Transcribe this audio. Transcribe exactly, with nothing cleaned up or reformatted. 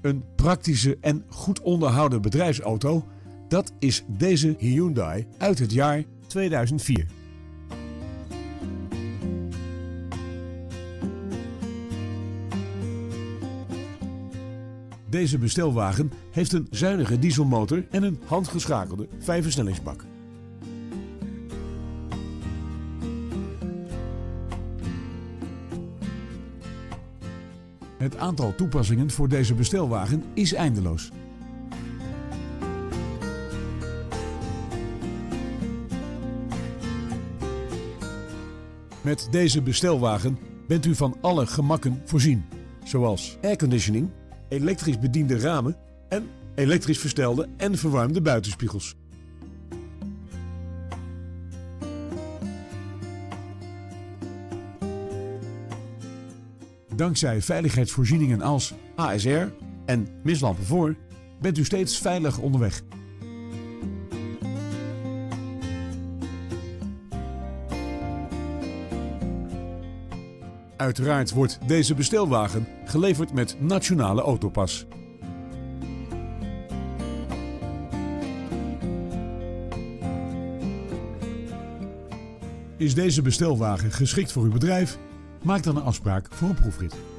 Een praktische en goed onderhouden bedrijfsauto, dat is deze Hyundai uit het jaar tweeduizend vier. Deze bestelwagen heeft een zuinige dieselmotor en een handgeschakelde vijfversnellingsbak. Het aantal toepassingen voor deze bestelwagen is eindeloos. Met deze bestelwagen bent u van alle gemakken voorzien, zoals airconditioning, elektrisch bediende ramen en elektrisch verstelde en verwarmde buitenspiegels. Dankzij veiligheidsvoorzieningen als A S R en mislampen voor bent u steeds veilig onderweg. Uiteraard wordt deze bestelwagen geleverd met Nationale Autopas. Is deze bestelwagen geschikt voor uw bedrijf? Maak dan een afspraak voor een proefrit.